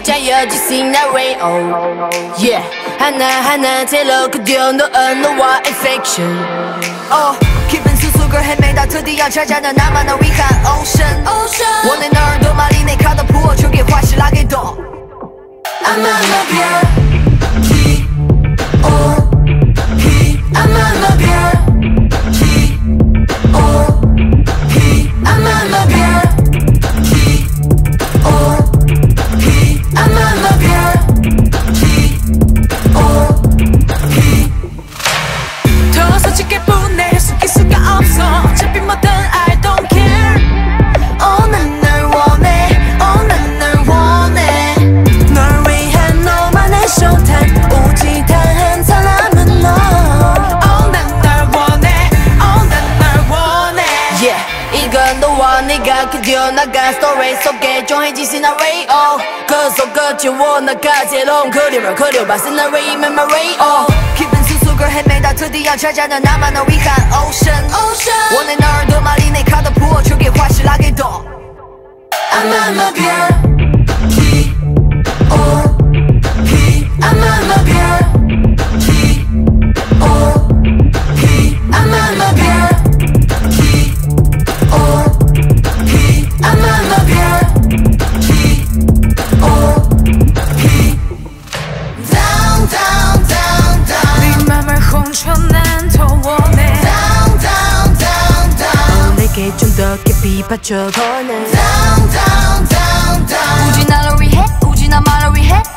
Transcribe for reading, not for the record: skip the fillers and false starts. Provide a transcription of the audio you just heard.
게 짜여진 시나리오 yeah 하나하나 찔러그려 놓은 너와 affection 깊은 수속을 헤매다 드디어 찾아낸 나만을 위한 ocean 원해 널 더 많이 내 가다 부어주게 확실하게 더 I'm on my girl T.O.P I'm on my girl T.O.P I'm on my girl T.O.P I'm on my girl T.O.P 더 솔직해 보내 숨길 수가 없어 어차피 뭐든 I don't care 난 널 원해 난 널 원해 널 위한 너만의 showtime 오직 단 한 사람은 너 난 널 원해 난 널 원해 yeah 이건 너와 내가 그려나간 스토리 속에 정해진 시나리오 그 속 끝이워 나가 새로운 그림을 그려봐 시나리 메모리 깊은 수속을 헤매다 드디어 찾아낸 나만을 위한 ocean 원해 널 더 많이 내 가다 부어주게 확실하게 더 I'm on my girl T.O.P I'm on my girl T.O.P I'm on my girl T.O.P I'm on my girl T.O.P Down down down down 네 맘을 훔쳐 난 더 원해 Down down down down 내게 좀 더 깊이 받쳐 더는 Down down down down 굳이 나를 위해 굳이 나 말을 위해